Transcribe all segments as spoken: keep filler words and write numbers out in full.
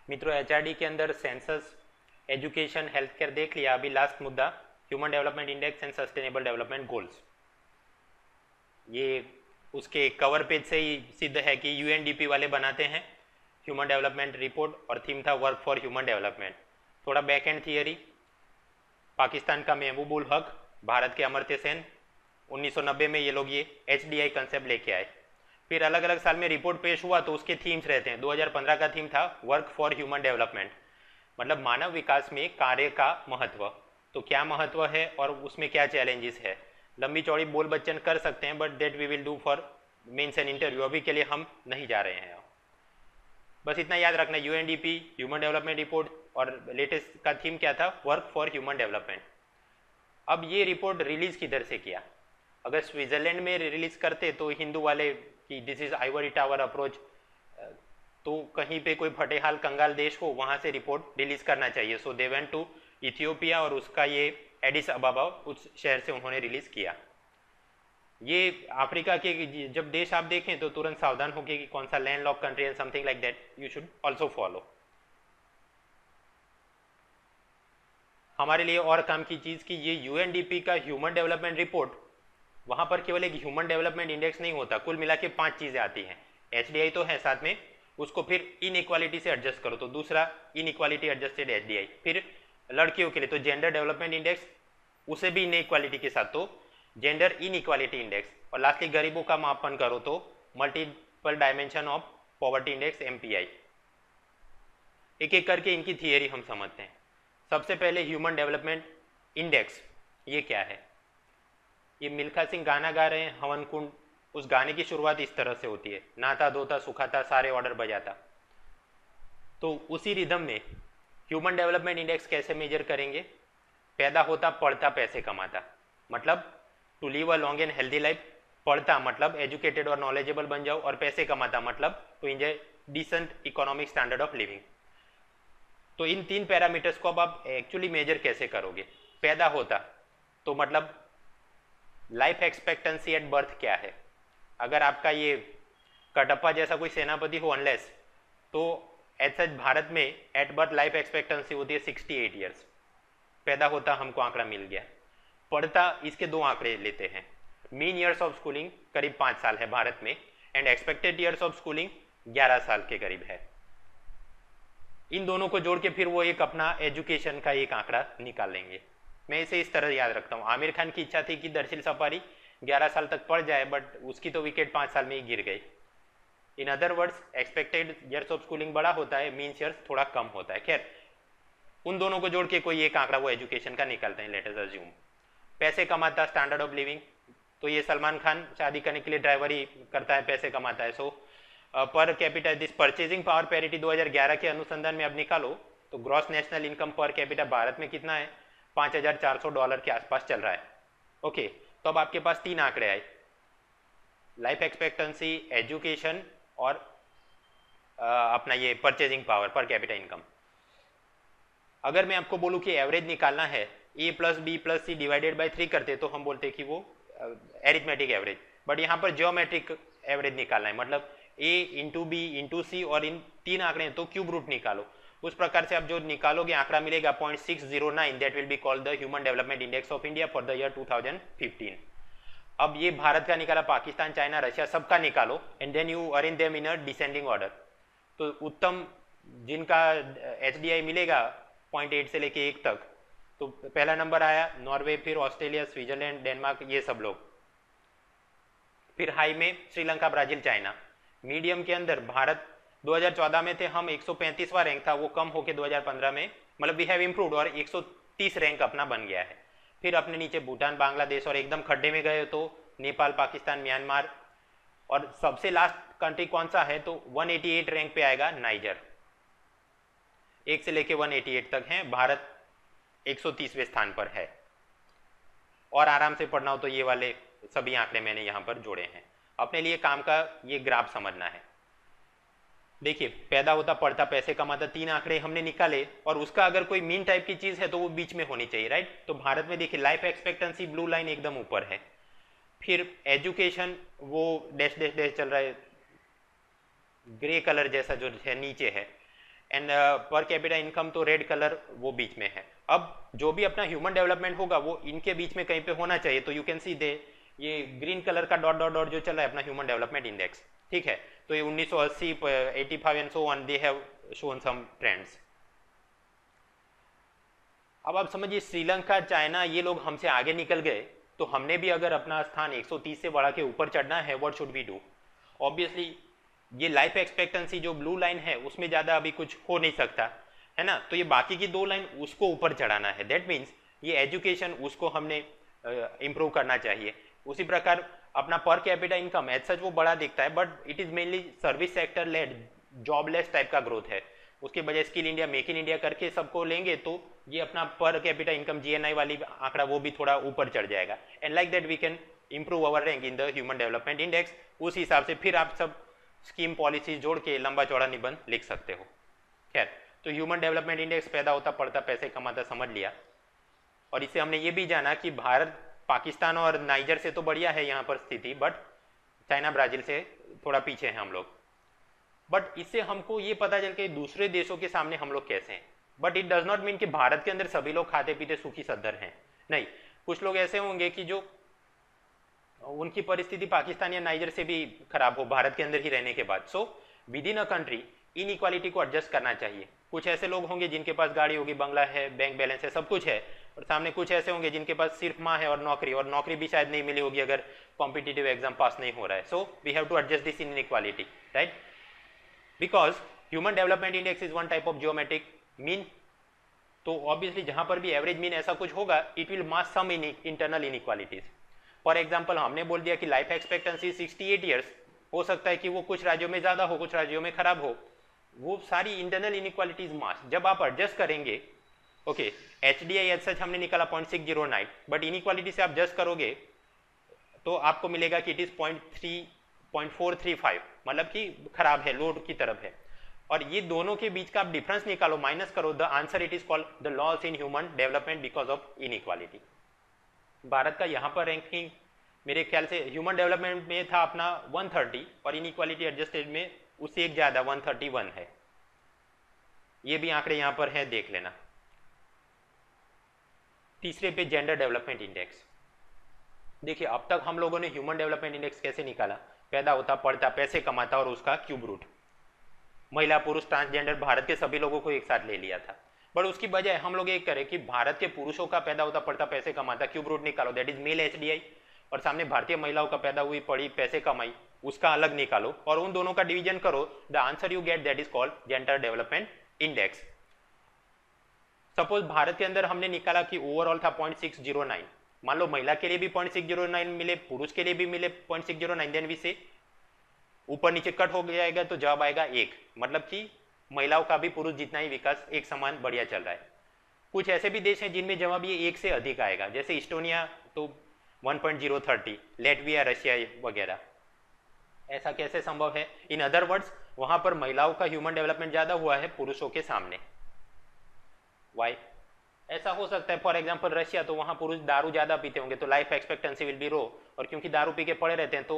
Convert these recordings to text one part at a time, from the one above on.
मित्रों एचआरडी के अंदर सेंसस, एजुकेशन, हेल्थ केयर देख लिया। अभी लास्ट मुद्दा human development index and sustainable development goals. ये उसके कवर पेज से ही सिद्ध है कि यूएनडीपी वाले बनाते हैं ह्यूमन डेवलपमेंट रिपोर्ट और थीम था वर्क फॉर ह्यूमन डेवलपमेंट। थोड़ा बैक एंड थियरी, पाकिस्तान का महबूबुल हक, भारत के अमर्त्य सेन, उन्नीस सौ नब्बे में ये लोग ये एच डी आई कंसेप्ट लेके आए। फिर अलग अलग साल में रिपोर्ट पेश हुआ तो उसके थीम्स रहते हैं। दो हज़ार पंद्रह का थीम था वर्क फॉर ह्यूमन डेवलपमेंट, मतलब मानव विकास में कार्य का महत्व। तो क्या महत्व है और उसमें क्या चैलेंजेस है, लंबी चौड़ी बोल बच्चन कर सकते हैं, but that we will do for mains and interview. अभी के लिए हम नहीं जा रहे हैं। बस इतना याद रखना, यूएनडीपी ह्यूमन डेवलपमेंट रिपोर्ट और लेटेस्ट का थीम क्या था, वर्क फॉर ह्यूमन डेवलपमेंट। अब ये रिपोर्ट रिलीज किधर से किया? अगर स्विट्जरलैंड में रिलीज करते तो हिंदू वाले कि this is ivory tower approach, तो कहीं पे कोई फटेहाल कंगाल देश हो वहां से रिपोर्ट रिलीज करना चाहिए। So they went to Ethiopia और उसका ये एडिस अबाबा उस शहर से उन्होंने रिलीज किया। ये अफ्रीका के जब देश आप देखें तो तुरंत सावधान होके कि कौन सा land lock country and something like that you should also follow. हमारे लिए और काम की चीज की ये यूएनडीपी का ह्यूमन डेवलपमेंट रिपोर्ट, वहां पर केवल एक ह्यूमन डेवलपमेंट इंडेक्स नहीं होता, कुल मिला के पांच चीजें आती हैं। एचडीआई तो है साथ में, उसको फिर इनइक्वालिटी से एडजस्ट करो तो दूसरा इनइक्वालिटी एडजस्टेड एचडीआई, फिर लड़कियों के लिए तो जेंडर डेवलपमेंट इंडेक्स, उसे भी इनइक्वालिटी के साथ तो जेंडर इनइक्वालिटी इंडेक्स, और लास्टली गरीबों का मापन करो तो multiple dimension of poverty index MPI. एक एक करके इनकी थियरी हम समझते हैं। सबसे पहले ह्यूमन डेवलपमेंट इंडेक्स, ये क्या है? ये मिल्खा सिंह गाना गा रहे हैं हवन कुंड, उस गाने की शुरुआत इस तरह से होती है, नाता धोता सुखाता सारे ऑर्डर बजाता। तो उसी रिदम में ह्यूमन डेवलपमेंट इंडेक्स कैसे मेजर करेंगे? पैदा होता, पढ़ता, पैसे कमाता, मतलब to live a long and healthy life. पढ़ता मतलब एजुकेटेड और नॉलेजेबल बन जाओ, और पैसे कमाता मतलब to enjoy decent economic standard of living. तो इन तीन पैरामीटर्स को अब आप एक्चुअली मेजर कैसे करोगे? पैदा होता तो मतलब लाइफ एक्सपेक्टेंसी एट बर्थ क्या है? अगर आपका ये कटप्पा जैसा कोई सेनापति हो अनलेस, तो एज सच भारत में एट बर्थ लाइफ एक्सपेक्टेंसी होती है सिक्सटी एट ईयर्स। पैदा होता हमको आंकड़ा मिल गया। पढ़ता इसके दो आंकड़े लेते हैं, मीन ईयर्स ऑफ स्कूलिंग करीब पाँच साल है भारत में, and expected years of schooling ग्यारह साल के करीब है। इन दोनों को जोड़ के फिर वो एक अपना एजुकेशन का एक आंकड़ा निकालेंगे। मैं इसे इस तरह याद रखता हूँ। आमिर खान की इच्छा थी कि दरअसल सफारी ग्यारह साल तक पढ़ जाए, बट उसकी तो विकेट पाँच साल में ही गिर गई। In other words expected years of schooling बड़ा होता है, मीन्स ईयर्स थोड़ा कम होता है। खैर उन दोनों को जोड़ के कोई एक आंकड़ा वो एजुकेशन का निकालते हैं, लेट अस अज्यूम। पैसे कमाता, स्टैंडर्ड ऑफ लिविंग, तो ये सलमान खान शादी करने के लिए ड्राइवर ही करता है, पैसे कमाता है। So per capita this purchasing power parity दो हज़ार ग्यारह के अनुसंधान में अब निकालो तो gross national income per capita Bharat में कितना है? पाँच हज़ार चार सौ डॉलर के आसपास चल रहा है। ओके, तो अब आपके पास तीन आंकड़े आए, लाइफ एक्सपेक्टेंसी, एजुकेशन और आ, अपना ये purchasing power per capita income. अगर मैं आपको बोलूँ कि एवरेज निकालना है, A plus B plus C divided by three करते तो हम बोलते कि वो एरिथमेटिक एवरेज, बट यहाँ पर जियोमेट्रिक एवरेज निकालना है, मतलब A into B into C, और इन तीन आंकड़े तो क्यूब रूट निकालो। उस प्रकार से आप जो निकालोगे आंकड़ा मिलेगा point six zero nine, that will be called the human development index of India for the year two thousand fifteen. अब ये भारत का निकाला, पाकिस्तान, चाइना, रशिया सबका निकालो, and then you arrange them in a descending order. तो उत्तम जिनका H D आई मिलेगा पॉइंट एट से लेके एक तक, तो पहला नंबर आया नॉर्वे, फिर ऑस्ट्रेलिया, स्विट्जरलैंड, डेनमार्क, ये सब लोग। फिर हाई में श्रीलंका, ब्राजील, चाइना। मीडियम के अंदर भारत दो हज़ार चौदह में थे हम, एक सौ पैंतीसवां रैंक था, वो कम होके दो हज़ार पंद्रह में मतलब वी हैव इम्प्रूव्ड और एक सौ तीस रैंक अपना बन गया है। फिर अपने नीचे भूटान, बांग्लादेश, और एकदम खड्डे में गए तो नेपाल, पाकिस्तान, म्यांमार, और सबसे लास्ट कंट्री कौन सा है तो एक सौ अट्ठासी रैंक पे आएगा नाइजर। एक से लेके एक सौ अट्ठासी तक हैं, भारत एक सौ तीसवें स्थान पर है। और आराम से पढ़ना हो तो ये वाले सभी आंकड़े मैंने यहाँ पर जोड़े हैं। अपने लिए काम का ये ग्राफ समझना है। देखिए, पैदा होता, पढ़ता, पैसे कमाता, तीन आंकड़े हमने निकाले, और उसका अगर कोई मीन टाइप की चीज है तो वो बीच में होनी चाहिए, राइट? तो भारत में देखिए लाइफ एक्सपेक्टेंसी ब्लू लाइन एकदम ऊपर है, फिर एजुकेशन वो डैश डैश डैश चल रहा है, ग्रे कलर जैसा जो है नीचे है, एंड पर कैपिटा इनकम तो रेड कलर वो बीच में है। अब जो भी अपना ह्यूमन डेवलपमेंट होगा वो इनके बीच में कहीं पे होना चाहिए। तो यू कैन सी दे ये ग्रीन कलर का डॉट डॉट डॉट जो चल रहा है अपना ह्यूमन डेवलपमेंट इंडेक्स, ठीक है। तो ये उन्नीस सौ अस्सी, पचासी and so on they have shown some trends. अब आप समझिए श्रीलंका, चाइना, ये लोग हमसे आगे निकल गए, तो हमने भी अगर अपना स्थान एक सौ तीस से बढ़ा के ऊपर चढ़ना है, what should we do? Obviously ये लाइफ एक्सपेक्टेंसी जो ब्लू लाइन है उसमें ज़्यादा अभी कुछ हो नहीं सकता है ना, तो ये बाकी की दो लाइन उसको ऊपर चढ़ाना है। दैट मीन्स ये एजुकेशन उसको हमने इम्प्रूव uh, करना चाहिए। उसी प्रकार अपना पर कैपिटा इनकम एज सच वो बड़ा दिखता है, but it is mainly service sector led jobless type का ग्रोथ है। उसके बजाय skill India, make in India करके सबको लेंगे तो ये अपना पर कैपिटा इनकम जीएनआई वाली आंकड़ा वो भी थोड़ा ऊपर चढ़ जाएगा। And like that we can improve our rank in the human development index. उस हिसाब से फिर आप सब स्कीम पॉलिसी जोड़ के लंबा चौड़ा निबंध लिख सकते हो। खैर, तो ह्यूमन डेवलपमेंट इंडेक्स पैदा होता, पढ़ता, पैसे कमाता समझ लिया। और इससे हमने ये भी जाना कि भारत पाकिस्तान और नाइजर से तो बढ़िया है यहाँ पर स्थिति, बट चाइना ब्राजील से थोड़ा पीछे हैं हम लोग। बट इससे हमको ये पता चल के दूसरे देशों के सामने हम लोग कैसे हैं। But it does not mean कि भारत के अंदर सभी लोग खाते पीते सुखी सद्धर हैं, नहीं। कुछ लोग ऐसे होंगे कि जो उनकी परिस्थिति पाकिस्तान या नाइजर से भी खराब हो भारत के अंदर ही रहने के बाद। So within a country inequality को एडजस्ट करना चाहिए। कुछ ऐसे लोग होंगे जिनके पास गाड़ी होगी, बंगला है, बैंक बैलेंस है, सब कुछ है, और सामने कुछ ऐसे होंगे जिनके पास सिर्फ माँ है और नौकरी, और नौकरी भी शायद नहीं मिली होगी अगर कॉम्पिटिटिव एग्जाम पास नहीं हो रहा है। So we have to adjust this inequality, right? Because human development index is one type of geometric mean. तो ऑब्वियसली जहां पर भी एवरेज मीन ऐसा कुछ होगा, it will mask some in internal inequalities. For example हमने बोल दिया कि life expectancy sixty eight years, हो सकता है कि वो कुछ राज्यों में ज़्यादा हो, कुछ राज्यों में खराब हो, वो सारी इंटरनल इनइक्वालिटीज मास्क जब आप एडजस्ट करेंगे। Okay, H D I H सच हमने निकाला point six zero nine, but inequality से आप जस्ट करोगे तो आपको मिलेगा कि it is point three point four three five, मतलब कि खराब है, लोड की तरफ है। और ये दोनों के बीच का आप डिफरेंस निकालो, माइनस करो, the answer it is called the loss in human development because of inequality. Bharat का यहाँ पर रैंकिंग मेरे ख्याल से ह्यूमन डेवलपमेंट में था अपना वन थर्टी, और इनइक्वालिटी एडजस्टेड में उससे एक ज़्यादा वन थर्टी वन है। ये भी आंकड़े यहाँ पर है, देख लेना। तीसरे पे जेंडर डेवलपमेंट इंडेक्स। देखिए अब तक हम लोगों ने ह्यूमन डेवलपमेंट इंडेक्स कैसे निकाला? पैदा होता, पढ़ता, पैसे कमाता और उसका क्यूब रूट। महिला, पुरुष, ट्रांसजेंडर, भारत के सभी लोगों को एक साथ ले लिया था। बट उसकी बजाय हम लोग एक करें कि भारत के पुरुषों का पैदा होता, पढ़ता, पैसे कमाता, क्यूब रूट निकालो, that is male H D I, और सामने भारतीय महिलाओं का पैदा हुई, पढ़ी, पैसे कमाई, उसका अलग निकालो, और उन दोनों का डिवीजन करो। The answer you get that is called gender development index. Suppose Bharat के अंदर हमने निकाला कि ओवरऑल था पॉइंट सिक्स जीरो नाइन, मान लो महिला के लिए भी पॉइंट सिक्स जीरो नाइन मिले, पुरुष के लिए भी मिले point six zero nine, then we से ऊपर नीचे कट हो जाएगा तो जवाब आएगा एक, मतलब कि महिलाओं का भी पुरुष जितना ही विकास एक समान बढ़िया चल रहा है। कुछ ऐसे भी देश हैं जिनमें जवाब ये एक से अधिक आएगा, जैसे इस्टोनिया तो one point zero thirty, Latvia, Russia वगैरह। ऐसा कैसे संभव है? इन अदर वर्ड्स वहां पर महिलाओं का ह्यूमन डेवलपमेंट ज्यादा हुआ है पुरुषों के सामने। वाई? ऐसा हो सकता है फॉर एग्जांपल रशिया, तो वहां पुरुष दारू ज्यादा पीते होंगे तो life expectancy will be low, और क्योंकि दारू पी के पड़े रहते हैं तो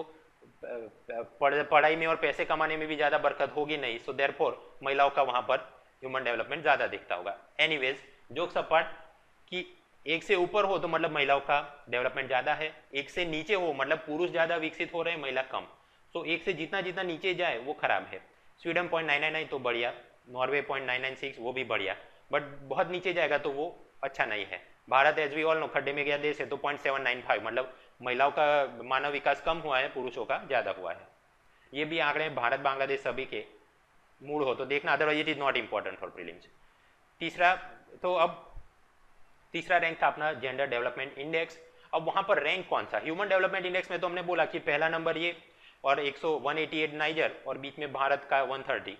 पढ़ाई में और पैसे कमाने में भी ज्यादा बरकत होगी नहीं, सो देयरफॉर महिलाओं का वहां पर ह्यूमन डेवलपमेंट ज्यादा दिखता होगा। एनीवेज, जोक्स अपार्ट, कि एक से ऊपर हो तो मतलब महिलाओं का डेवलपमेंट ज्यादा है, एक से नीचे हो मतलब पुरुष ज्यादा विकसित हो रहे हैं, महिला कम। सो एक से जितना जितना नीचे जाए वो खराब है। Sweden point nine nine nine तो बढ़िया, Norway point nine nine six वो भी बढ़िया, बट बहुत नीचे जाएगा तो वो अच्छा नहीं है। Bharat as we all know खड्डे में गया देश है, तो पॉइंट सेवन नाइन फाइव, मतलब महिलाओं का मानव विकास कम हुआ है, पुरुषों का ज्यादा हुआ है। ये भी आंकड़े भारत बांग्लादेश सभी के मूड हो तो देखना, otherwise it is not important for prelims. तीसरा, तो अब तीसरा रैंक था अपना जेंडर डेवलपमेंट इंडेक्स। अब वहां पर रैंक कौन सा? ह्यूमन डेवलपमेंट इंडेक्स में तो हमने बोला कि पहला नंबर ये, और एक सौ वन एटी एट नाइजर, और बीच में भारत का वन थर्टी।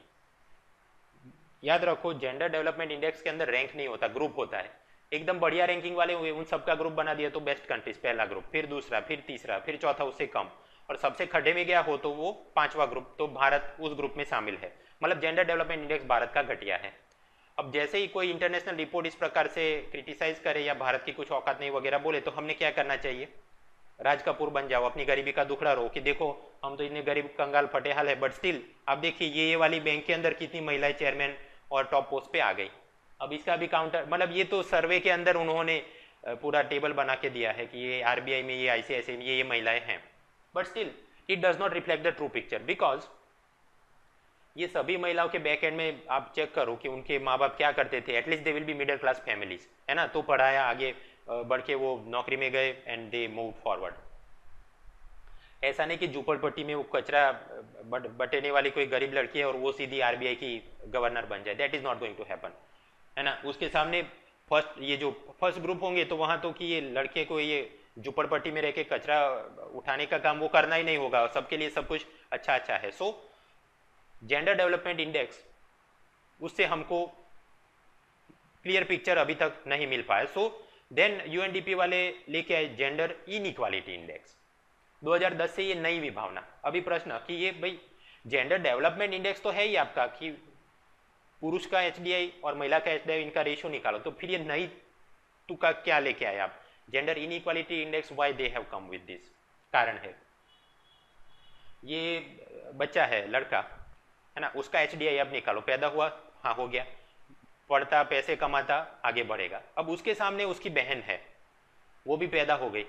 याद रखो जेंडर डेवलपमेंट इंडेक्स के अंदर रैंक नहीं होता, ग्रुप होता है। एकदम बढ़िया रैंकिंग वाले हुए उन सबका ग्रुप बना दिया तो बेस्ट कंट्रीज पहला ग्रुप, फिर दूसरा, फिर तीसरा, फिर चौथा उससे कम, और सबसे खड्डे में गया हो तो वो पांचवा ग्रुप, तो भारत उस ग्रुप में शामिल है। मतलब जेंडर डेवलपमेंट इंडेक्स भारत का घटिया है। अब जैसे ही कोई इंटरनेशनल रिपोर्ट इस प्रकार से क्रिटिसाइज करे या भारत की कुछ औकात नहीं वगैरह बोले, तो हमने क्या करना चाहिए? राज कपूर बन जाओ, अपनी गरीबी का दुखड़ा रो कि देखो हम तो इतने गरीब कंगाल फटे हाल है, बट स्टिल आप देखिए ये ये वाली बैंक के अंदर कितनी महिलाएं चेयरमैन और टॉप पोस्ट पे आ गई। अब इसका भी काउंटर, मतलब ये तो सर्वे के अंदर उन्होंने पूरा टेबल बना के दिया है कि ये आरबीआई में, ये आईसीआईसीआई में ये ये महिलाएं हैं, but still it does not reflect the true picture, because ये सभी महिलाओं के बैक एंड में आप चेक करो कि उनके माँ बाप क्या करते थे, at least they will be middle class families, है ना, तो पढ़ाया, आगे बढ़ के वो नौकरी में गए एंड दे मूव फॉरवर्ड। ऐसा नहीं कि झूपड़पट्टी में वो कचरा बटेने वाली कोई गरीब लड़की है और वो सीधी आरबीआई की गवर्नर बन जाए, that is not going to happen, है ना। उसके सामने फर्स्ट ये जो फर्स्ट ग्रुप होंगे तो वहाँ तो कि ये लड़के को ये झुपड़पट्टी में रह के कचरा उठाने का काम वो करना ही नहीं होगा, सबके लिए सब कुछ अच्छा अच्छा है। सो जेंडर डेवलपमेंट इंडेक्स, उससे हमको क्लियर पिक्चर अभी तक नहीं मिल पाया। सो देन यूएनडीपी वाले लेके आए जेंडर इनइक्वालिटी इंडेक्स दो हज़ार दस से, ये नई विभावना। अभी प्रश्न कि ये भाई जेंडर डेवलपमेंट इंडेक्स तो है ही आपका कि पुरुष का एचडीआई और महिला का एचडीआई इनका रेशियो निकालो, तो फिर ये नई तुका क्या लेके आए आप, gender inequality index, why they have come with this. कारण है ये बच्चा है लड़का, है ना, उसका एचडीआई अब निकालो, पैदा हुआ, हाँ हो गया, पढ़ता पैसे कमाता आगे बढ़ेगा। अब उसके सामने उसकी बहन है, वो भी पैदा हो गई,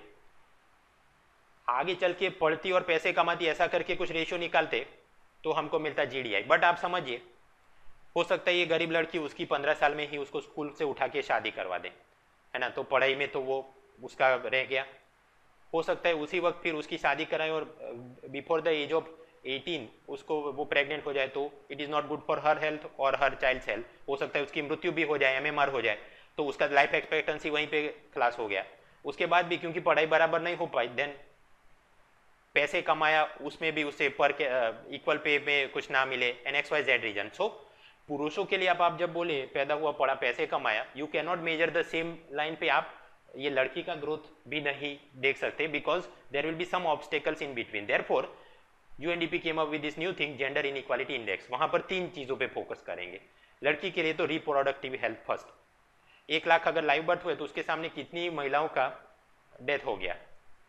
आगे चल के पढ़ती और पैसे कमाती, ऐसा करके कुछ रेशियो निकालते तो हमको मिलता जीडीआई। बट आप समझिए, हो सकता है ये गरीब लड़की उसकी पंद्रह साल में ही उसको स्कूल से उठा के शादी करवा दे, है ना, तो पढ़ाई में तो वो उसका रह गया। हो सकता है उसी वक्त फिर उसकी शादी कराए और before the age of eighteen उसको वो प्रेग्नेंट हो जाए, तो it is not good for her health और हर चाइल्ड्स हेल्थ। हो सकता है उसकी मृत्यु भी हो जाए, एमएमआर हो जाए, तो उसका लाइफ एक्सपेक्टेंसी वहीं पे खलास हो गया। उसके बाद भी क्योंकि पढ़ाई बराबर नहीं हो पाई, देन पैसे कमाया, उसमें भी उसे पर इक्वल पे में कुछ ना मिले, n x y z reason. So पुरुषों के लिए आप, आप जब बोले पैदा हुआ, पढ़ा, पैसे कमाया, you can not measure the same line पे आप ये लड़की का ग्रोथ भी नहीं देख सकते, because there will be some obstacles in between. Therefore UNDP came up with this new thing, gender inequality index. वहां पर तीन चीजों पे फोकस करेंगे। लड़की के लिए तो रिप्रोडक्टिव हेल्थ फर्स्ट, एक लाख अगर लाइव बर्थ हुए तो उसके सामने कितनी महिलाओं का डेथ हो गया,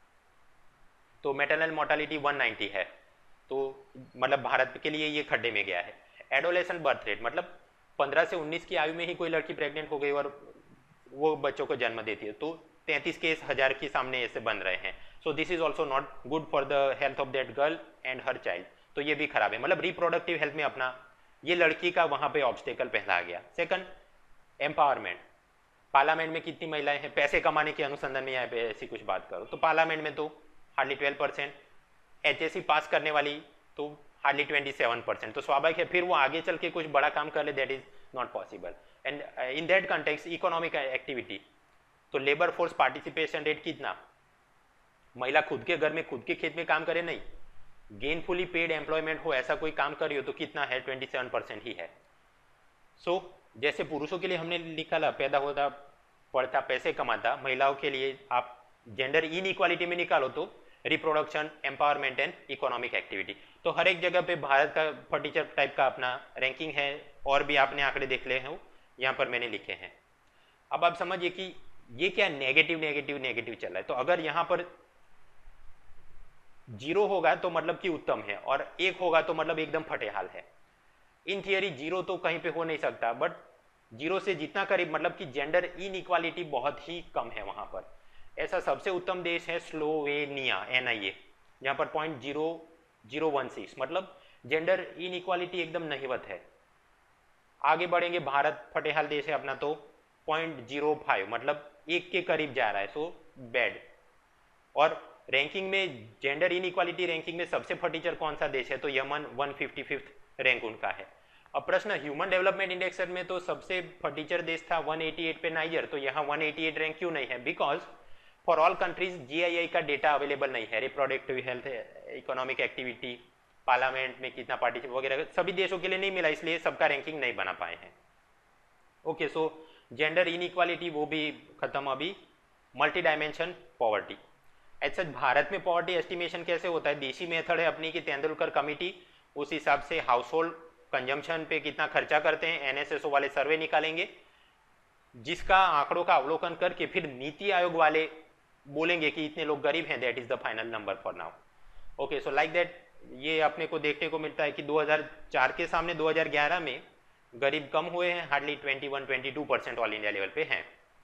तो मेटरनल मोर्टालिटी एक सौ नब्बे है, तो मतलब भारत के लिए ये खड्डे में गया है। एडोलेसेंट बर्थ रेट, मतलब पंद्रह से उन्नीस की आयु में ही कोई लड़की प्रेग्नेंट हो गई और वो बच्चों को जन्म देती है, तो तैंतीस केस हजार के सामने ऐसे बन रहे हैं। So this is also not good for the health of that girl and her child, तो ये भी खराब है। मतलब रिप्रोडक्टिव हेल्थ में अपना ये लड़की का वहां पे ऑब्स्टेकल पहला आ गया। Second, empowerment. पार्लियामेंट में कितनी महिलाएं हैं, पैसे कमाने के अनुसंधान में यहाँ पे ऐसी कुछ बात करो तो पार्लियामेंट में तो hardly twelve percent, H S C pass करने वाली तो हार्डली ट्वेंटी सेवन परसेंट, तो स्वाभाविक है फिर वो आगे चल के कुछ बड़ा काम कर ले, that is not possible. And in that context economic activity, तो लेबर फोर्स पार्टिसिपेशन रेट कितना, महिला खुद के घर में खुद के खेत में काम करे नहीं, गेनफुली पेड एम्प्लॉयमेंट हो, ऐसा कोई काम कर रही हो तो कितना है, ट्वेंटी सेवन परसेंट ही है। सो so, जैसे पुरुषों के लिए हमने निकाला पैदा होता, पढ़ता, पैसे कमाता, महिलाओं के लिए आप जेंडर इनइक्वालिटी में निकालो तो reproduction, empowerment and economic activity. तो हर एक जगह पे भारत का फर्टीचर टाइप का अपना रैंकिंग है, और भी आपने आंकड़े देख ले हैं, यहाँ पर मैंने लिखे हैं। अब आप समझिए कि ये क्या नेगेटिव नेगेटिव नेगेटिव चल रहा है। तो अगर यहाँ पर जीरो होगा तो मतलब कि उत्तम है, और एक होगा तो मतलब एकदम फटेहाल है। इन थियरी जीरो तो कहीं पे हो नहीं सकता, बट जीरो से जितना करीब, मतलब कि जेंडर इनइक्वालिटी बहुत ही कम है वहां पर। ऐसा सबसे उत्तम देश है स्लोवेनिया, एन आई ए, जहां पर point zero zero one six, मतलब जेंडर इनइक्वालिटी एकदम नहिवत है। आगे बढ़ेंगे, भारत फटेहाल देश है अपना, तो पॉइंट जीरो फाइव, मतलब एक के करीब जा रहा है, सो बैड। और रैंकिंग में, जेंडर इनइक्वालिटी रैंकिंग में सबसे फटीचर कौन सा देश है, तो Yemen one fifty fifth rank उनका है। अब प्रश्न, ह्यूमन डेवलपमेंट इंडेक्स में तो सबसे फटीचर देश था वन एटी एट पे नाइजर, तो यहाँ वन एटी एट रैंक क्यों नहीं है, because for all countries GII का डेटा अवेलेबल नहीं है। Reproductive health, economic activity, parliament में कितना पार्टिसिपेट वगैरह सभी देशों के लिए नहीं मिला, इसलिए सबका रैंकिंग नहीं बना पाए हैं। ओके, सो जेंडर इनइक्वालिटी वो भी खत्म। अभी मल्टी डायमेंशन पॉवर्टी। ऐसा भारत में पॉवर्टी एस्टिमेशन कैसे होता है, देशी मेथड है अपनी की तेंदुलकर कमेटी, उस हिसाब से हाउस होल्ड कंजम्पशन पे कितना खर्चा करते हैं, एनएसएसओ वाले सर्वे निकालेंगे, जिसका आंकड़ों का अवलोकन करके फिर नीति आयोग वाले बोलेंगे कि इतने लोग गरीब हैं, that is the final number for now. Okay, so like that ये अपने को देखने को मिलता है कि दो हज़ार चार के सामने दो हज़ार ग्यारह में गरीब कम हुए हैं, hardly twenty one twenty two percent all India level पे हैं।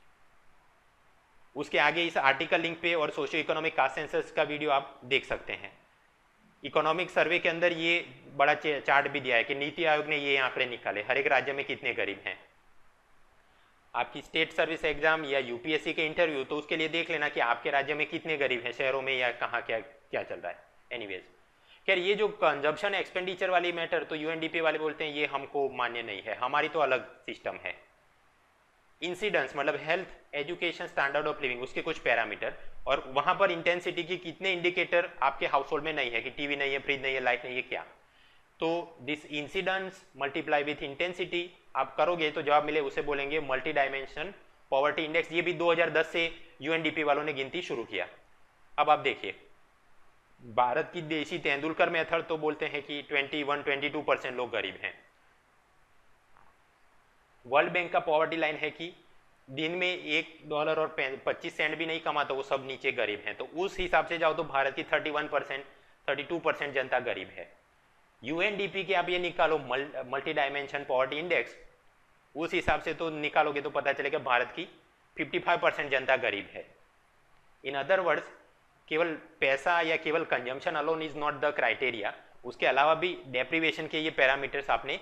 उसके आगे इस आर्टिकल लिंक पे और सोशियो इकोनॉमिक कास्ट सेंसस का वीडियो आप देख सकते हैं। इकोनॉमिक सर्वे के अंदर ये बड़ा चार्ट भी दिया है कि नीति आयोग ने ये आंकड़े निकाले हर एक राज्य में कितने गरीब हैं। आपकी स्टेट सर्विस एग्जाम या यूपीएससी के इंटरव्यू, तो उसके लिए देख लेना कि आपके राज्य में कितने गरीब हैं, शहरों में या कहाँ क्या क्या चल रहा है। एनीवेज, खैर ये जो कंजप्शन एक्सपेंडिचर वाली मैटर, तो यूएनडीपी वाले बोलते हैं ये हमको मान्य नहीं है, हमारी तो अलग सिस्टम है। इंसिडेंस मतलब health, education, standard of living, उसके कुछ पैरामीटर, और वहां पर इंटेंसिटी की कितने इंडिकेटर आपके हाउस होल्ड में नहीं है कि टीवी नहीं है, फ्रिज नहीं है, लाइट नहीं है, क्या। तो this incidence multiply with intensity आप करोगे तो जवाब मिले, उसे बोलेंगे मल्टी डायमेंशन पॉवर्टी इंडेक्स। ये भी दो हज़ार दस से यूएनडीपी वालों ने गिनती शुरू किया। अब आप देखिए, भारत की देशी तेंदुलकर मेथड तो बोलते हैं कि इक्कीस बाईस परसेंट लोग गरीब हैं। वर्ल्ड बैंक का पॉवर्टी लाइन है कि दिन में एक डॉलर और पच्चीस सेंट भी नहीं कमाता, वो सब नीचे गरीब हैं। तो उस हिसाब से जाओ तो भारत की इकतीस परसेंट बत्तीस परसेंट जनता गरीब है। यूएनडीपी के आप ये निकालो मल्टी डायमेंशन पॉवर्टी इंडेक्स, उस हिसाब से तो निकालोगे तो पता चलेगा भारत की पचपन परसेंट जनता गरीब है। इन अदर वर्ड्स, केवल पैसा या केवल consumption alone is not the criteria, उसके अलावा भी डेप्रीवेशन के ये पैरामीटर्स आपने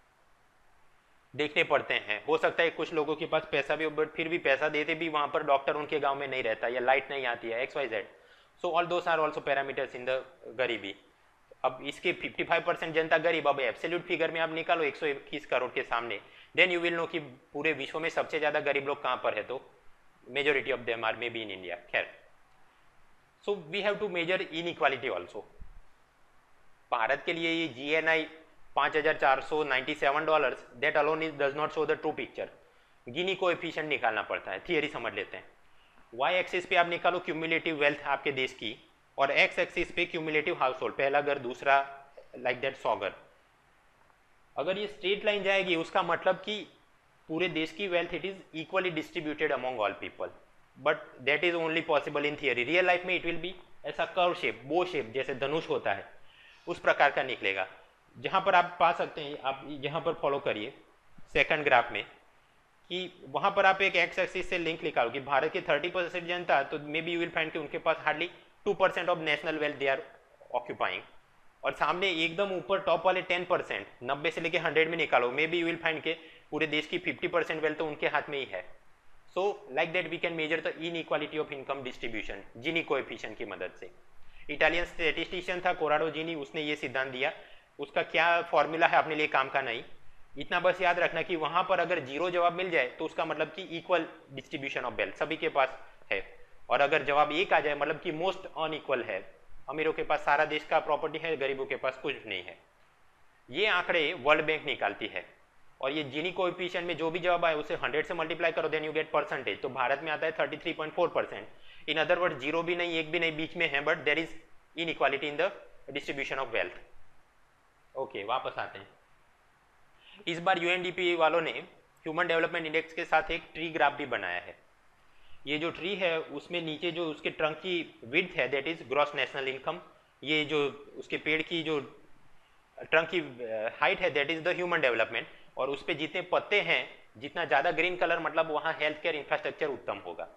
देखने पड़ते हैं। हो सकता है कुछ लोगों के पास पैसा भी, बट फिर भी पैसा देते भी वहां पर डॉक्टर उनके गांव में नहीं रहता, या लाइट नहीं आती है, x y z. So all those are also parameters in the गरीबी। अब इसके पचपन परसेंट जनता गरीब, अब एब्सोल्यूट फिगर में आप निकालो एक सौ इक्कीस करोड़ के सामने, देन यू विल नो कि पूरे विश्व में सबसे ज्यादा गरीब लोग कहां पर है, तो majority of them are may be in India. खैर, so we have to measure inequality also. Bharat के लिए ये जी एन आई पाँच हज़ार चार सौ सत्तानवे dollars, that alone is does not show the true picture. Gini coefficient निकालना पड़ता है। थियरी समझ लेते हैं। वाई एक्सिस पे आप निकालो क्यूमुलेटिव वेल्थ आपके देश की, और एक्स एक्सिस पे क्यूमुलेटिव हाउस होल्ड, पहला घर, दूसरा, लाइक दैट सॉगर। अगर ये स्ट्रेट लाइन जाएगी, उसका मतलब कि पूरे देश की wealth it is equally distributed among all people, but that is only possible in theory. Real life में इट विल बी ऐसा कर्व शेप, बो शेप, जैसे धनुष होता है उस प्रकार का निकलेगा। जहां पर आप पा सकते हैं, आप यहाँ पर फॉलो करिए सेकंड ग्राफ में, कि वहां पर आप एक एक्स एक्सिस से लिंक निकालो कि भारत के तीस परसेंट जनता, तो may be you will find कि उनके पास hardly two percent of national wealth they are occupying, और सामने एकदम ऊपर टॉप वाले टेन परसेंट, नब्बे से लेके हंड्रेड में निकालो, may be you will find के पूरे देश की फिफ्टी परसेंट वेल्थ तो उनके हाथ में ही है। So like that we can measure the inequality of income distribution Gini coefficient की मदद से। इटालियन स्टैटिस्टिशियन था कोराडो जीनी, उसने ये सिद्धांत दिया। उसका क्या फॉर्मूला है अपने लिए काम का नहीं, इतना बस याद रखना कि वहां पर अगर जीरो जवाब मिल जाए तो उसका मतलब कि इक्वल डिस्ट्रीब्यूशन ऑफ वेल्थ सभी के पास है, और अगर जवाब एक आ जाए मतलब कि मोस्ट अनइक्वल है, अमीरों के पास सारा देश का प्रॉपर्टी है, गरीबों के पास कुछ नहीं है। ये आंकड़े वर्ल्ड बैंक निकालती है, और ये जीनी कोएफिशिएंट में जो भी जवाब आए उसे हंड्रेड से मल्टीप्लाई करो, देन यू गेट परसेंटेज। तो भारत में आता है thirty three point four percent. In other words, zero भी नहीं, एक भी नहीं, बीच में है, but there is inequality in the distribution of wealth. Okay, वापस आते हैं। इस बार यूएनडीपी वालों ने ह्यूमन डेवलपमेंट इंडेक्स के साथ एक ट्री ग्राफ भी बनाया है। ये जो ट्री है उसमें नीचे जो उसके ट्रंक की विड्थ है that is gross national income, ये जो उसके पेड़ की जो ट्रंक की हाइट है that is the human development, और उस पर जितने पत्ते हैं, जितना ज़्यादा ग्रीन कलर मतलब वहाँ हेल्थ केयर इंफ्रास्ट्रक्चर उत्तम होगा।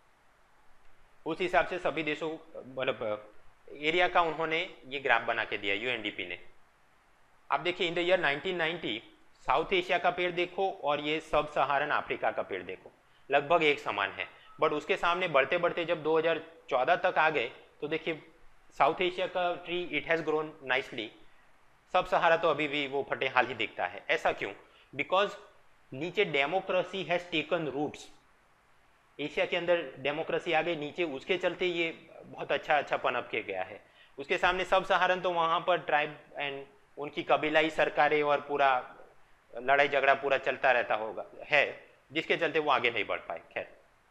उस हिसाब से सभी देशों मतलब एरिया का उन्होंने ये ग्राफ बना के दिया यूएनडीपी ने। आप देखिए, in the year nineteen ninety South Asia का पेड़ देखो और ये सब सहारन अफ्रीका का पेड़ देखो, लगभग एक समान है, बट उसके सामने बढ़ते बढ़ते जब दो हज़ार चौदह तक आ गए तो देखिए साउथ एशिया का tree it has grown nicely, sub Sahara तो अभी भी वो फटे हाल ही दिखता है। ऐसा क्यों? बिकॉज नीचे democracy has taken roots, Asia के अंदर डेमोक्रेसी आ गई नीचे, उसके चलते ये बहुत अच्छा अच्छा पनप के गया है। उसके सामने सब सहारन तो वहाँ पर ट्राइब एंड उनकी कबीलाई सरकारें और पूरा लड़ाई झगड़ा पूरा चलता रहता होगा है, जिसके चलते वो आगे नहीं बढ़ पाए। खैर,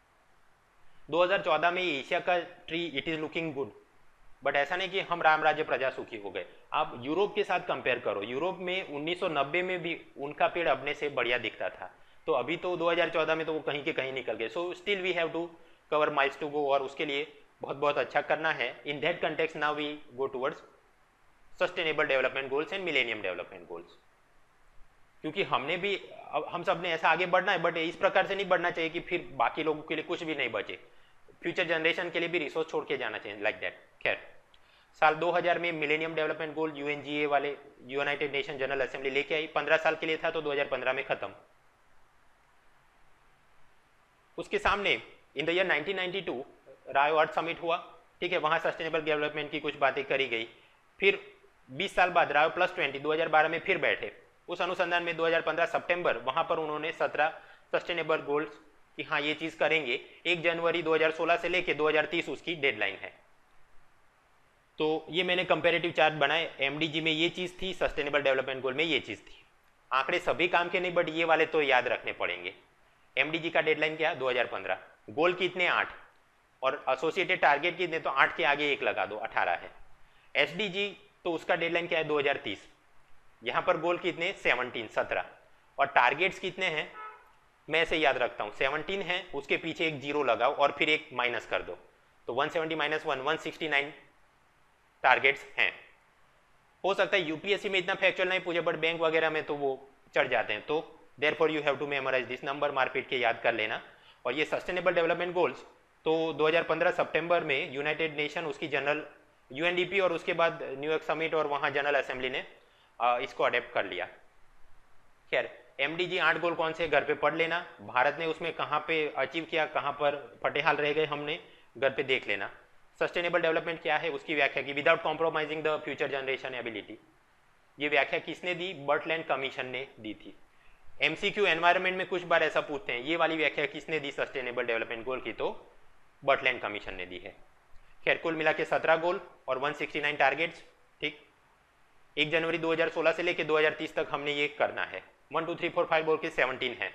दो हज़ार चौदह में एशिया का tree it is looking good, but ऐसा नहीं कि हम राम राज्य प्रजा सुखी हो गए। आप यूरोप के साथ कंपेयर करो, यूरोप में उन्नीस सौ नब्बे में भी उनका पेड़ अपने से बढ़िया दिखता था, तो अभी तो दो हज़ार चौदह में तो वो कहीं के कहीं निकल गए। So still we have to cover miles to go, और उसके लिए बहुत बहुत अच्छा करना है। In that context now we go towards sustainable development goals and millennium development goals. क्योंकि हमने भी, अब हम सब ने ऐसा आगे बढ़ना है, बट इस प्रकार से नहीं बढ़ना चाहिए कि फिर बाकी लोगों के लिए कुछ भी नहीं बचे, फ्यूचर जनरेशन के लिए भी रिसोर्स छोड़ के जाना चाहिए, लाइक दैट। खैर, साल दो हज़ार में मिलेनियम डेवलपमेंट गोल यूएनजीए वाले यूनाइटेड नेशन जनरल असेंबली लेके आई, पंद्रह साल के लिए था, तो दो हज़ार पंद्रह में खत्म। उसके सामने in the year nineteen ninety two Rio Earth summit हुआ, ठीक है, वहां सस्टेनेबल डेवलपमेंट की कुछ बातें करी गई। फिर बीस साल बाद रायो प्लस ट्वेंटी दो हज़ार बारह में फिर बैठे, उस अनुसंधान में दो हज़ार पंद्रह सितंबर वहां पर उन्होंने सत्रह सस्टेनेबल गोल्स कि हाँ ये चीज करेंगे, एक जनवरी दो हज़ार सोलह से लेके दो हज़ार तीस उसकी डेडलाइन है। तो ये मैंने कंपैरेटिव चार्ट बनाए, एमडीजी में ये चीज थी, सस्टेनेबल डेवलपमेंट गोल में ये चीज थी। आंकड़े सभी काम के नहीं, बट ये वाले तो याद रखने पड़ेंगे। एमडीजी का डेडलाइन क्या, दो हज़ार पंद्रह, गोल कितने, आठ, और एसोसिएटेड टारगेट कितने, तो आठ के आगे एक लगा दो, अठारह है। एसडीजी तो उसका डेडलाइन क्या है, दो हज़ार तीस, यहां पर गोल कितने, सत्रह, सत्रह, और टारगेट्स कितने हैं, मैं ऐसे याद रखता हूं, सत्रह है, उसके पीछे एक जीरो लगाओ और फिर एक माइनस कर दो, तो एक सौ सत्तर माइनस वन, एक सौ उनहत्तर टारगेट्स हैं। हो सकता है यूपीएससी में इतना फैक्चुअल नहीं पूछे, बट बैंक वगैरह में तो वो चढ़ जाते हैं, तो therefore you have to memorise this number, मारपीट के याद कर लेना। और ये सस्टेनेबल डेवलपमेंट गोल्स तो दो हज़ार पंद्रह सितंबर में यूनाइटेड नेशन उसकी जनरल यूएनडीपी और उसके बाद न्यूयॉर्क समिट और वहाँ जनरल असेंबली ने इसको अडेप्ट कर लिया। खैर, एमडीजी आठ गोल कौन से, घर पे पढ़ लेना, भारत ने उसमें कहाँ पे अचीव किया, कहाँ पर फटेहाल रह गए हमने घर पे देख लेना। सस्टेनेबल डेवलपमेंट क्या है उसकी व्याख्या की, without compromising the future generation ability, ये व्याख्या किसने दी, बर्टलैंड कमीशन ने दी थी। एमसीक्यू एनवायरनमेंट में कुछ बार ऐसा पूछते हैं, ये वाली व्याख्या किसने दी सस्टेनेबल डेवलपमेंट गोल की, तो बर्टलैंड कमीशन ने दी है। खैर, कुल मिला के सत्रह गोल और एक सौ उनहत्तर टारगेट्स, ठीक, एक जनवरी दो हज़ार सोलह से लेकर दो हज़ार तीस तक हमने ये करना है। One two three four five बोल के सत्रह है।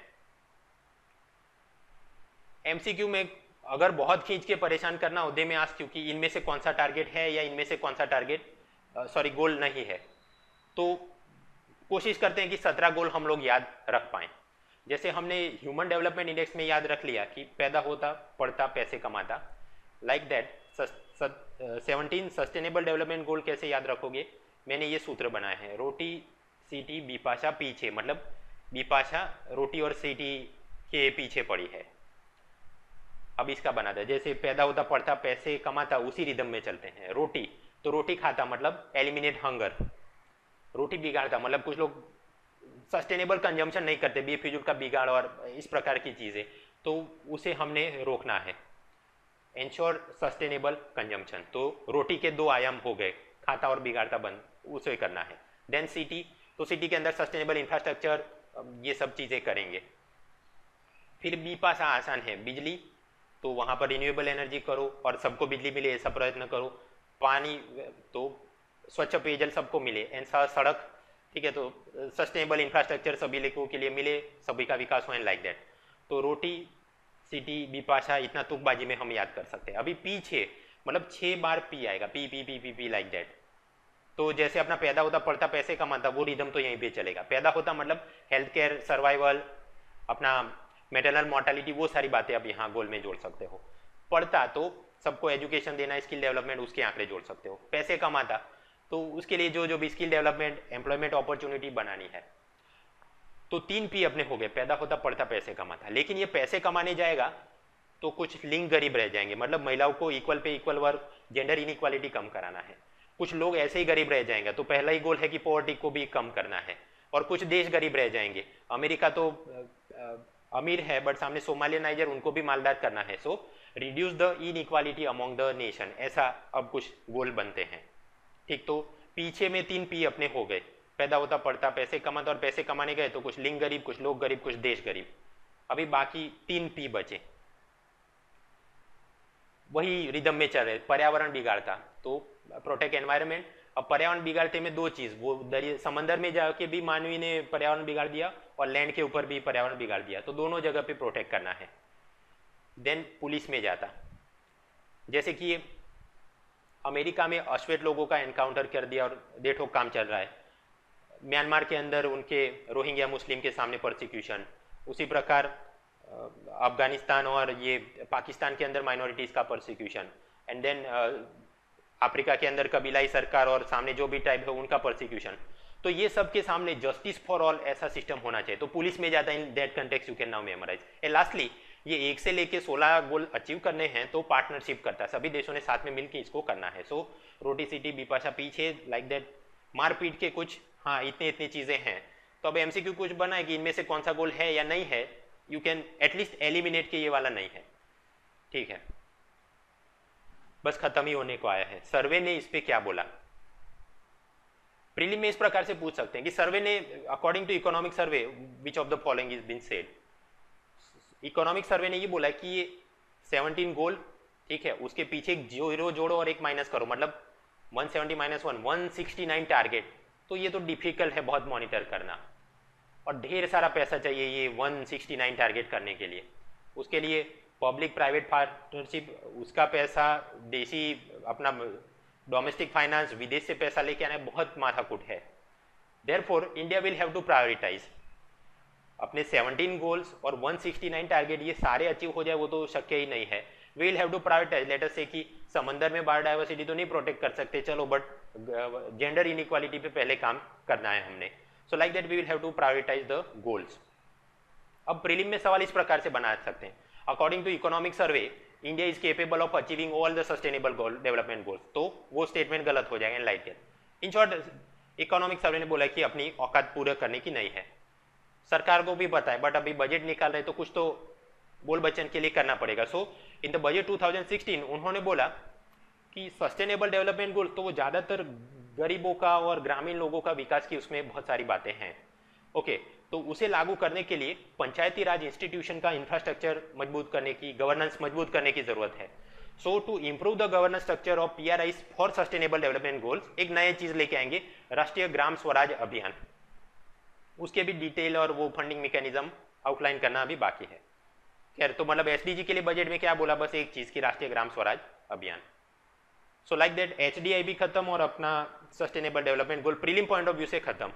एमसीक्यू में अगर बहुत खींच के परेशान करना हो, दे में आस्क क्योंकि इनमें से कौन सा टारगेट है या इनमें से कौन सा टारगेट सॉरी गोल नहीं है, तो कोशिश करते हैं कि सत्रह गोल हम लोग याद रख पाएं। जैसे हमने ह्यूमन डेवलपमेंट इंडेक्स में याद रख लिया कि पैदा होता, पढ़ता, पैसे कमाता, like that seventeen sustainable development goal कैसे याद रखोगे, मैंने ये सूत्र बनाए हैं, रोटी सीटी बिपाशा पीछे, मतलब बिपाशा रोटी और सीटी के पीछे पड़ी है। अब इसका बनाता है, जैसे पैदा होता, पढ़ता, पैसे कमाता, उसी रिदम में चलते हैं। रोटी तो रोटी खाता मतलब एलिमिनेट हंगर, रोटी बिगाड़ता मतलब कुछ लोग सस्टेनेबल कंजम्पशन नहीं करते, बेफिजूल का बिगाड़ और इस प्रकार की चीज़ें, तो उसे हमने रोकना है। इंश्योर सस्टेनेबल कंजम्पशन, तो रोटी के दो आयाम हो गए, खाता और बिगाड़ता बंद, उसे करना है। देन सिटी, तो सिटी के अंदर सस्टेनेबल इंफ्रास्ट्रक्चर, ये सब चीज़ें करेंगे। फिर बिपाशा आसान है, बिजली, तो वहाँ पर रिन्यूएबल एनर्जी करो और सबको बिजली मिले ऐसा प्रयत्न करो। पानी, तो स्वच्छ पेयजल सबको मिले, एंड सड़क, ठीक है, तो सस्टेनेबल इंफ्रास्ट्रक्चर सभी लोगों के लिए मिले, सभी का विकास हो, एंड लाइक दैट। तो रोटी सिटी बिपाशा इतना तुकबाजी में हम याद कर सकते हैं। अभी पीछे मतलब छः बार पी आएगा, P P P P P like that. तो जैसे अपना पैदा होता, पढ़ता, पैसे कमाता, वो रिदम तो यहीं पे चलेगा। पैदा होता मतलब हेल्थ केयर, सर्वाइवल, अपना मेटरनल मॉर्टेलिटी, वो सारी बातें आप यहाँ गोल में जोड़ सकते हो। पढ़ता तो सबको एजुकेशन देना, स्किल डेवलपमेंट, उसके आंकड़े जोड़ सकते हो। पैसे कमाता तो उसके लिए जो जो भी स्किल डेवलपमेंट, एम्प्लॉयमेंट अपॉर्चुनिटी बनानी है। तो तीन पी अपने हो गए, पैदा होता, पढ़ता, पैसे कमाता। लेकिन ये पैसे कमाने जाएगा तो कुछ लिंग गरीब रह जाएंगे, मतलब महिलाओं को equal pay equal work, gender inequality कम कराना है। कुछ लोग ऐसे ही गरीब रह जाएंगे, तो पहला ही गोल है कि पॉवर्टी को भी कम करना है। और कुछ देश गरीब रह जाएंगे, अमेरिका तो अमीर है बट सामने सोमालिया, नाइजर, उनको भी मालदार करना है। So reduce the inequality among the nation, ऐसा अब कुछ गोल बनते हैं, ठीक। तो पीछे में तीन पी अपने हो गए, पैदा होता, पढ़ता, पैसे कमाता, और पैसे कमाने गए तो कुछ लिंग गरीब, कुछ लोग गरीब, कुछ देश गरीब। अभी बाकी तीन पी बचे, वही रिदम में चल रहे। पर्यावरण बिगाड़ता तो प्रोटेक्ट एनवायरनमेंट। अब पर्यावरण बिगाड़ते में दो चीज़, वो दरिया समंदर में जाके भी मानवी ने पर्यावरण बिगाड़ दिया और लैंड के ऊपर भी पर्यावरण बिगाड़ दिया, तो दोनों जगह पे प्रोटेक्ट करना है। देन पुलिस में जाता, जैसे कि अमेरिका में अश्वेत लोगों का एनकाउंटर कर दिया और देखो काम चल रहा है। म्यांमार के अंदर उनके रोहिंग्या मुस्लिम के सामने प्रोसिक्यूशन, उसी प्रकार अफगानिस्तान और ये पाकिस्तान के अंदर माइनॉरिटीज़ का प्रोसिक्यूशन, एंड देन अफ्रीका के अंदर कबीलाई सरकार और सामने जो भी टाइप है उनका प्रोसिक्यूशन। तो ये सब के सामने जस्टिस फॉर ऑल ऐसा सिस्टम होना चाहिए, तो पुलिस में जाता है in that context you can now memorise. And lastly ये एक से लेके सोलह गोल अचीव करने हैं तो पार्टनरशिप करता है, सभी देशों ने साथ में मिलकर इसको करना है। सो रोटी सिटी बिपाशा पीछे लाइक दैट मारपीट के कुछ हाँ इतने इतनी चीजें हैं, तो अब एमसीक्यू कुछ बना है कि इनमें से कौन सा गोल है या नहीं है, यू कैन एटलीस्ट एलिमिनेट के ये वाला नहीं है, ठीक है। बस खत्म ही होने को आया है। सर्वे ने इस पे क्या बोला, प्रीलिम में इस प्रकार से पूछ सकते हैं कि सर्वे ने according to economic survey which of the following is been said. Economic survey ने ये बोला कि ये सेवनटीन गोल, ठीक है, उसके पीछे एक जीरो जोड़ो और एक माइनस करो, मतलब one seventy minus one one sixty nine target, तो ये तो डिफिकल्ट है बहुत मॉनिटर करना, और ढेर सारा पैसा चाहिए ये वन सिक्सटी नाइन टारगेट करने के लिए। उसके लिए पब्लिक प्राइवेट पार्टनरशिप, उसका पैसा, देसी अपना डोमेस्टिक फाइनेंस, विदेश से पैसा लेके आना बहुत माथाकूट है। Therefore India will have to prioritise अपने सेवनटीन गोल्स और वन सिक्सटी नाइन टारगेट, ये सारे अचीव हो जाए वो तो शक्य ही नहीं है। We will have to prioritise, let us say कि समंदर में बायोडाइवर्सिटी तो नहीं प्रोटेक्ट कर सकते, चलो बट जेंडर इनइक्वालिटी पे पहले काम करना है हमने। So like that we will have to prioritise the goals. अब प्रीलिम में सवाल इस प्रकार से बना सकते हैं, according to economic survey India is capable of achieving all the sustainable goal development goals, तो वो स्टेटमेंट गलत हो जाएगा एनलाइटेड। इन शॉर्ट इकोनॉमिक सर्वे ने बोला कि अपनी औकात पूरा करने की नहीं है, सरकार को भी पता है, बट अभी बजट निकाल रहे तो कुछ तो बोल बच्चन के लिए करना पड़ेगा। So in the budget two thousand sixteen उन्होंने बोला कि सस्टेनेबल डेवलपमेंट गोल तो वो ज़्यादातर गरीबों का और ग्रामीण लोगों का विकास की, उसमें बहुत सारी बातें हैं, ओके okay, तो उसे लागू करने के लिए पंचायती राज इंस्टीट्यूशन का इंफ्रास्ट्रक्चर मजबूत करने की, गवर्नेंस मजबूत करने की जरूरत है। So to improve the governance structure of PRIs for sustainable development goals, एक नए चीज लेके आएंगे, राष्ट्रीय ग्राम स्वराज अभियान। उसके भी डिटेल और वो फंडिंग मैकेनिज्म आउटलाइन करना अभी बाकी है। खैर, तो मतलब एसडीजी के लिए बजट में क्या बोला, बस एक चीज की राष्ट्रीय ग्राम स्वराज अभियान। सो लाइक दैट एचडीआई भी खत्म और अपना sustainable development goal prelim point of view से खत्म।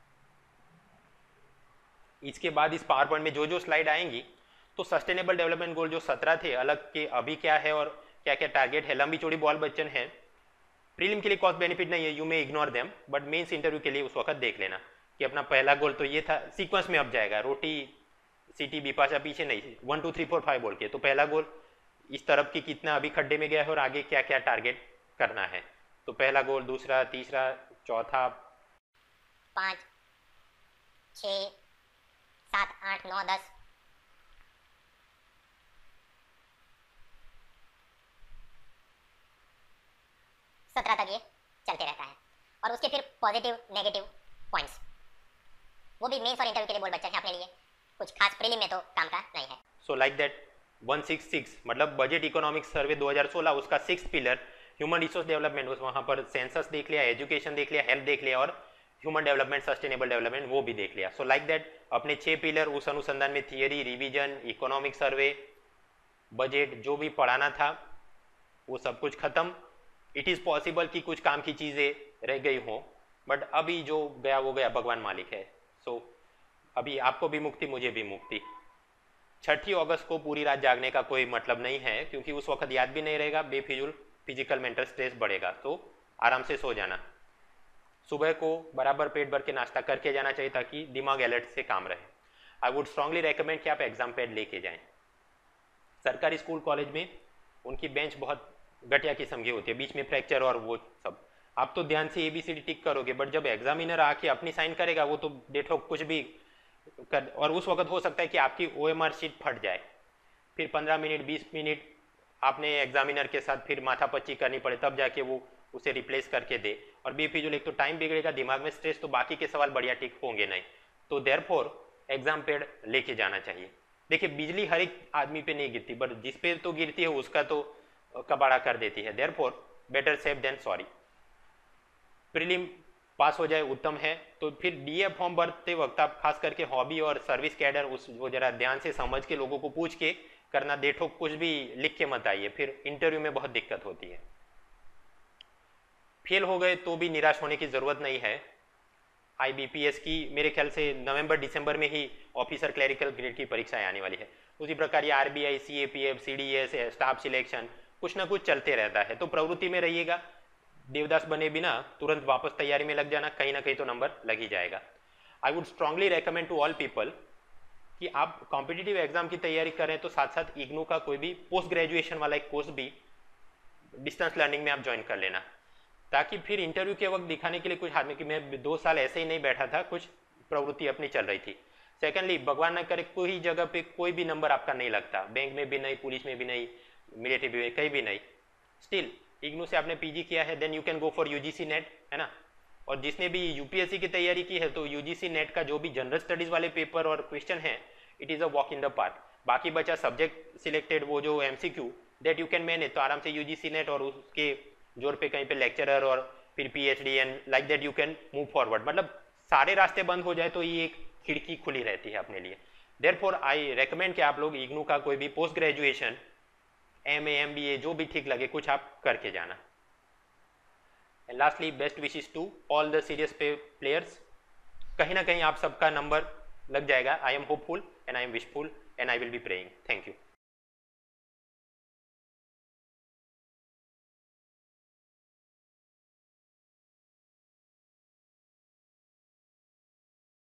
इसके बाद इस पावर पॉइंट में जो जो स्लाइड आएंगी तो सस्टेनेबल डेवलपमेंट गोल जो सत्रह थे अलग के अभी क्या है और क्या क्या टारगेट है, लंबी चौड़ी बॉल बच्चन है। प्रीलिम के लिए कॉस्ट बेनिफिट नहीं है, you may ignore them, but mains interview के लिए उस वक्त देख लेना कि अपना पहला गोल तो ये था, सीक्वेंस में अब जाएगा, रोटी सिटी बिपाशा पीछे नहीं, one two three four five बोल के, तो पहला गोल इस तरफ की कितना अभी खड्डे में गया है और आगे क्या क्या टारगेट करना है, तो पहला गोल, दूसरा, तीसरा, चौथा, पाँच, छः, सात, आठ, नौ, दस, सत्रह तक ये चलते रहता है। और उसके फिर पॉजिटिव नेगेटिव पॉइंट्स, वो भी मेंस और इंटरव्यू के लिए बोल बच्चे हैं अपने लिए, कुछ खास प्रीलिम में तो काम का नहीं है। So like that one six six मतलब बजट इकोनॉमिक सर्वे दो हज़ार सोलह, उसका six pillar human resource development, उस वहाँ पर सेंसस देख लिया, एजुकेशन देख लिया, हेल्थ देख लिया और ह्यूमन डेवलपमेंट, सस्टेनेबल डेवलपमेंट वो भी देख लिया। सो लाइक दैट अपने छः पिलर, उस अनुसंधान में theory, revision, economic survey, budget जो भी पढ़ाना था वो सब कुछ खत्म। इट इज़ पॉसिबल कि कुछ काम की चीज़ें रह गई हों, बट अभी जो गया वो गया, भगवान मालिक है। सो so, अभी आपको भी मुक्ति, मुझे भी मुक्ति। छठी अगस्त को पूरी रात जागने का कोई मतलब नहीं है, क्योंकि उस वक्त याद भी नहीं रहेगा, बेफिजूल फिजिकल मेंटल स्ट्रेस बढ़ेगा, तो आराम से सो जाना। सुबह को बराबर पेट भर के नाश्ता करके जाना चाहिए ताकि दिमाग अलर्ट से काम रहे। आई वुड स्ट्रांगली रेकमेंड कि आप एग्जाम पैड लेके जाएं। सरकारी स्कूल कॉलेज में उनकी बेंच बहुत घटिया किस्म की होती है, बीच में फ्रैक्चर और वो सब, आप तो ध्यान से ए बी सी डी टिक करोगे, बट जब एग्जामिनर आके अपनी साइन करेगा वो तो डेट ऑफ कुछ भी कर, और उस वक्त हो सकता है कि आपकी ओ एम आर शीट फट जाए, फिर पंद्रह मिनट बीस मिनट आपने एग्जामिनर के साथ फिर माथापच्ची करनी पड़े, तब जाके वो उसे रिप्लेस करके दे, और बेफिजूल एक तो टाइम बिगड़ेगा, दिमाग में स्ट्रेस, तो बाकी के सवाल बढ़िया टिक होंगे नहीं। तो देयरफॉर एग्जाम पैड लेके जाना चाहिए। देखिए, बिजली हर एक आदमी पे नहीं गिरती, बट जिस पे तो गिरती है उसका तो कबाड़ा कर देती है। Therefore better safe than sorry. Prelim pass हो जाए उत्तम है, तो फिर डी ए फॉर्म भरते वक्त आप खास करके हॉबी और सर्विस कैडर उस वो जरा ध्यान से समझ के लोगों को पूछ के करना, देखो कुछ भी लिख के मत आइए, फिर इंटरव्यू में बहुत दिक्कत होती है। फेल हो गए तो भी निराश होने की जरूरत नहीं है। आई बी पी एस की मेरे ख्याल से नवंबर दिसंबर में ही ऑफिसर क्लरिकल ग्रेड की परीक्षाएं आने वाली है। उसी प्रकार ये R B I, C A P F, C D S, staff selection, कुछ ना कुछ चलते रहता है, तो प्रवृत्ति में रहिएगा। देवदास बने बिना तुरंत वापस तैयारी में लग जाना, कहीं ना कहीं तो नंबर लग ही जाएगा। I would strongly recommend to all people कि आप कॉम्पिटिटिव एग्जाम की तैयारी करें तो साथ साथ इग्नू का कोई भी पोस्ट ग्रेजुएशन वाला एक कोर्स भी डिस्टेंस लर्निंग में आप ज्वाइन कर लेना, ताकि फिर इंटरव्यू के वक्त दिखाने के लिए कुछ हाथ में कि मैं दो साल ऐसे ही नहीं बैठा था, कुछ प्रवृत्ति अपनी चल रही थी। सेकेंडली, भगवान न करे कोई जगह पे कोई भी नंबर आपका नहीं लगता, बैंक में भी नहीं, पुलिस में भी नहीं, मिलिट्री में कहीं भी नहीं, स्टिल इग्नू से आपने पीजी किया है, then you can go for UGC NET, है ना। और जिसने भी यूपीएससी की तैयारी की है तो यूजीसी नेट का जो भी जनरल स्टडीज वाले पेपर और क्वेश्चन है, it is a walk in the park. बाकी बचा सब्जेक्ट सिलेक्टेड वो जो MCQ, that you can manage, तो आराम से यूजीसी नेट और उसके जोर पे कहीं पे लेक्चरर और फिर PhD and like that you can move forward. मतलब सारे रास्ते बंद हो जाए तो ये एक खिड़की खुली रहती है अपने लिए। देयरफॉर आई रेकमेंड कि आप लोग इग्नू का कोई भी post graduation, M A M B A जो भी ठीक लगे कुछ आप करके जाना। And lastly, best wishes to all the serious pay players. कहीं ना कहीं आप सबका नंबर लग जाएगा। I am hopeful and I am wishful and I will be praying. Thank you.